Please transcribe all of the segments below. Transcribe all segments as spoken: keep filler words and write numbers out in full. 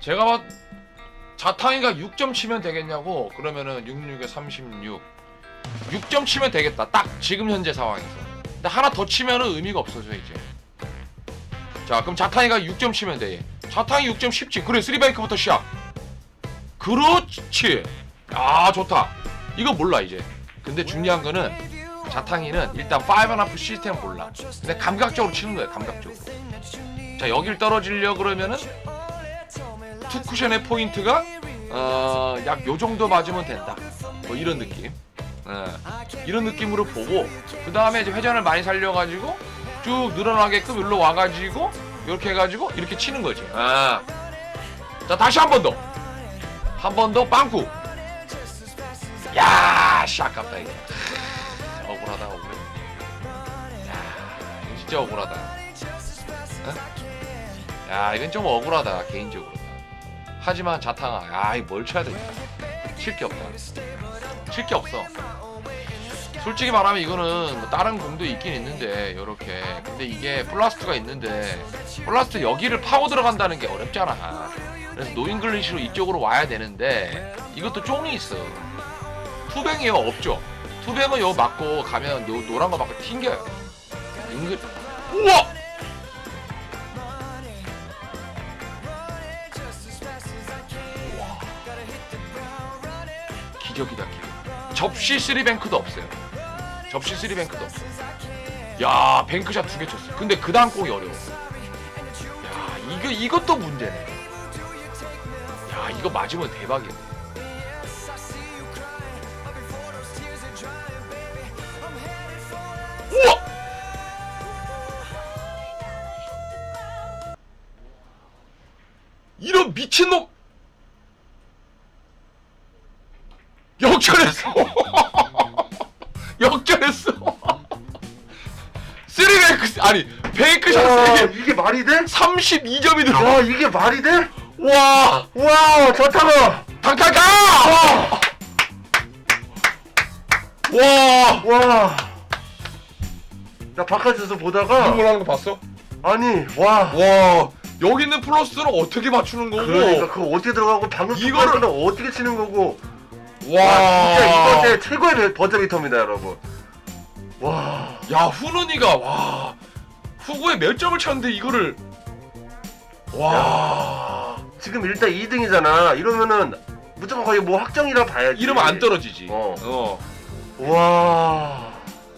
제가 봤 자탕이가 육 점 치면 되겠냐고. 그러면은 육십육에 삼십육 육 점 치면 되겠다, 딱 지금 현재 상황에서. 근데 하나 더 치면은 의미가 없어져 이제. 자 그럼 자탕이가 육 점 치면 돼. 자탕이 육 점 쉽지. 그래 쓰리뱅크부터 시작. 그렇지. 아 좋다. 이거 몰라 이제. 근데 중요한 거는 자탕이는 일단 파이브 앤 하프 시스템 몰라. 근데 감각적으로 치는 거야, 감각적으로. 자 여길 떨어지려 그러면은 투 쿠션의 포인트가 어, 약 요정도 맞으면 된다, 뭐 이런 느낌. 어, 이런 느낌으로 보고 그 다음에 이제 회전을 많이 살려가지고 쭉 늘어나게끔 일로 와가지고 이렇게 해가지고 이렇게 치는 거지. 아. 자 다시 한 번 더, 한 번 더 빵꾸. 야, 씨 아깝다 이거. 억울하다, 억울해. 야, 이거 진짜 억울하다. 어? 야, 이건 좀 억울하다 개인적으로. 하지만 자탕아, 야, 이거 뭘 쳐야 되지? 칠 게 없다. 칠 게 없어. 솔직히 말하면 이거는 뭐 다른 공도 있긴 있는데 요렇게. 근데 이게 플라스트가 있는데 플라스트 여기를 파고 들어간다는 게 어렵잖아. 그래서 노잉글리시로 이쪽으로 와야 되는데 이것도 쫑이 있어. 투뱅이요 없죠. 투뱅은 요 맞고 가면 요 노란 거 맞고 튕겨요. 은근. 우와! 우와. 기적이다 기적. 접시 쓰리뱅크도 없어요. 접시 쓰리뱅크도 없어. 야 뱅크샷 두 개 쳤어. 근데 그 다음 공이 어려워. 야 이거 이것도 문제네. 야 이거 맞으면 대박이야. 우와! 이런 미친놈! 역전했어! 역전했어! 쓰리뱅크, 아니, 페이크샷 세게 이게 말이 돼? 삼십이 점이 들어! 와, 이게 말이 돼? 와! 와, 자탕아! 당탈가! 와! 와! 나 바깥에서 보다가 이걸 하는 거 봤어? 아니, 와! 와! 여기 있는 플러스를 어떻게 맞추는 거고? 그러니까 그거 어떻게 들어가고 방금 이거를 이거를 어떻게 치는 거고? 와, 와 진짜 이거 제 최고의 버저비터입니다 여러분. 와, 야 훈훈이가 와 후구에 몇 점을 쳤는데 이거를 와 야, 지금 일단 이 등이잖아. 이러면은 무조건 거의 뭐 확정이라 봐야지. 이러면 안 떨어지지. 어. 어. 와.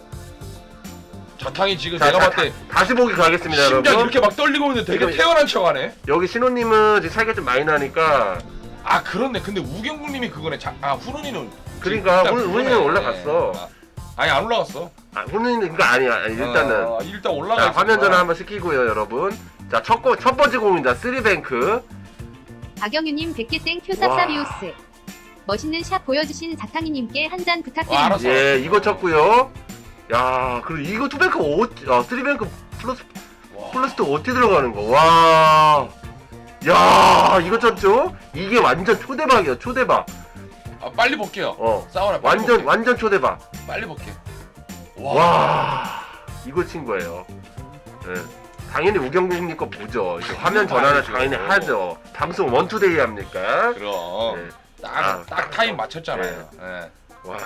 자탕이 지금 자, 내가 자, 봤을 때 다시 보기 가겠습니다 심장 여러분. 이렇게 막 떨리고 있는데 되게 지금 태연한 척하네. 여기 신호님은 지금 차이가 좀 많이 나니까. 아 그렇네. 근데 우경국님이 그거네. 자, 아 훈훈이는 그러니까 훈훈이는 올라갔어. 아, 아니 안 올라갔어. 아, 훈훈이는 그거 아니야. 아니, 일단은 어, 일단 올라가. 자, 화면 전화 한번 시키고요 여러분. 자, 첫, 거, 첫 번째 공입니다. 쓰리뱅크. 박영유님 백 개 땡큐 쌉싸비우스. 멋있는 샷 보여주신 자탕이님께 한 잔 어, 부탁드립니다. 알았어. 예, 이거 쳤고요. 야, 그리고 이거 투뱅크 어, 아, 쓰리뱅크 플러스 와. 플러스도 어떻게 들어가는 거? 와, 야, 이거 쳤죠? 이게 완전 초대박이야, 초대박. 아 빨리 볼게요. 어, 싸워라. 빨리 완전 볼게요. 완전 초대박. 빨리 볼게요. 와, 와. 이거 친 거예요. 예. 당연히 우경국님 거 보죠. 이제 화면 전화는 알죠. 당연히 하죠. 방송 원투데이 합니까? 그럼 예. 딱, 아, 딱 타임 맞췄잖아요. 예. 와.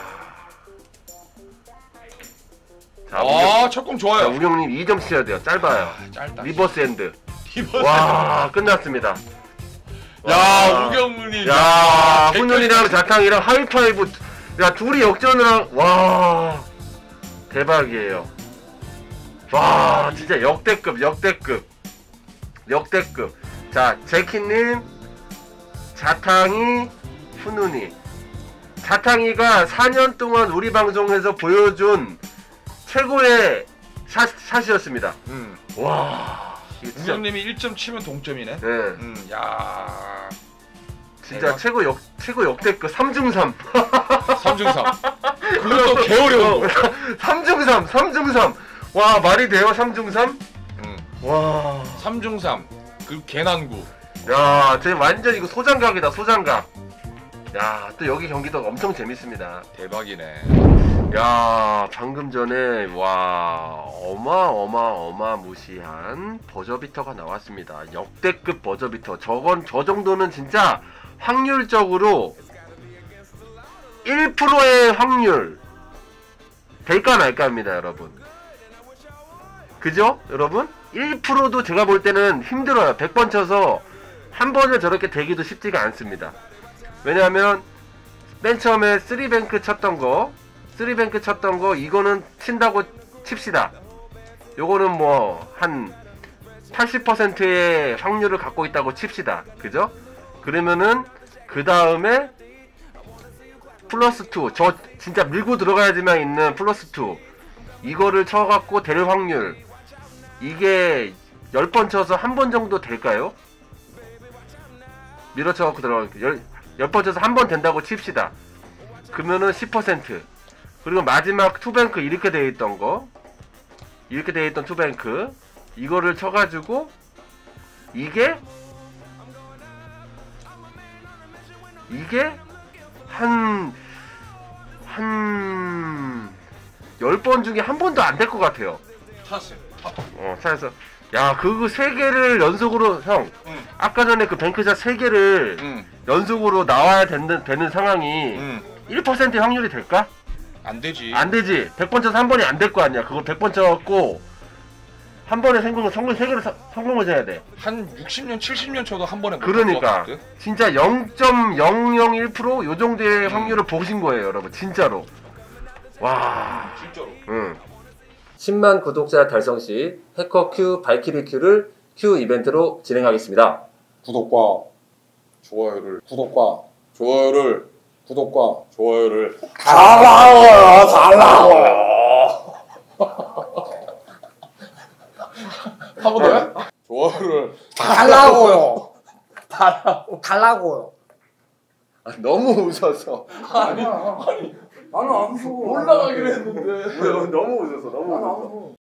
자, 아, 첫 공 좋아요. 우경님 이 점 치셔야 돼요. 짧아요. 아, 짧다. 리버스 핸드. 리버스. 와, 끝났습니다. 야, 와. 우경문이. 야, 훈훈이랑 자탕이랑 하이파이브. 야, 둘이 역전을 한, 와. 대박이에요. 와, 진짜 역대급, 역대급. 역대급. 자, 제키님, 자탕이, 훈훈이. 자탕이가 사 년 동안 우리 방송에서 보여준 최고의 샷, 샷이었습니다. 음. 와. 이거 진짜, 우경님이 일 점 치면 동점이네. 네. 음, 야. 진짜 대박. 최고 역, 최고 역대급 삼 중 삼. 삼 중 삼. 그것도 개어려운 거. 삼 중 삼, 삼 중 삼. 와, 말이 돼요? 삼 중 삼? 음. 와. 삼 중 삼. 그 개난구. 야, 쟤 완전 이거 소장각이다, 소장각. 야, 또 여기 경기도 엄청 재밌습니다. 대박이네. 야, 방금 전에 와 어마어마어마무시한 버저비터가 나왔습니다. 역대급 버저비터. 저건 저 정도는 진짜 확률적으로 일 퍼센트의 확률 될까 말까 합니다, 여러분. 그죠? 여러분? 일 퍼센트도 제가 볼 때는 힘들어요. 백 번 쳐서 한 번을 저렇게 되기도 쉽지가 않습니다. 왜냐하면 맨 처음에 쓰리뱅크 쳤던 거 쓰리뱅크 쳤던 거 이거는 친다고 칩시다. 요거는 뭐 한 팔십 퍼센트의 확률을 갖고 있다고 칩시다. 그죠? 그러면은 그 다음에 플러스 투, 저 진짜 밀고 들어가야지만 있는 플러스 투 이거를 쳐갖고 될 확률 이게 열 번 쳐서 한 번 정도 될까요? 밀어쳐갖고 들어가 열 번 쳐서 한 번 된다고 칩시다. 그러면은 십 퍼센트. 그리고 마지막 투뱅크 이렇게 되어 있던 거 이렇게 되어 있던 투뱅크 이거를 쳐가지고 이게 이게 한 한 열 번 중에 한 번도 안 될 것 같아요. 찾았어요. 어, 찾아서 야, 그거 세 개를 연속으로 형 응. 아까 전에 그 뱅크샷 세 개를 응. 연속으로 나와야 되는, 되는 상황이 응. 일 퍼센트 확률이 될까? 안 되지. 안 되지. 백 번 쳐서 한 번이 안 될 거 아니야. 그걸 백 번 쳐갖고 한 번에 성공을 성공 세 개를 사, 성공을 해야 돼. 한 육십 년, 칠십 년 쳐도 한 번에 못 그러니까 들어갔거든? 진짜 영 점 영영일 퍼센트 요 정도의 음. 확률을 보신 거예요, 여러분. 진짜로. 와. 진짜로. 응. 십만 구독자 달성 시 해커 Q 발키리 Q를 Q 이벤트로 진행하겠습니다. 구독과 좋아요를 구독과 좋아요를 구독과 좋아요를 달라고요 달라고요 한 번 더요? 좋아요를 달라고요. 달라고. 달라고요. 아, 너무 웃어서. 아니, 아니. 나는 안 무서워. 올라가기로 했는데 너무 웃어서 너무 나는 안 웃어서. 무서워.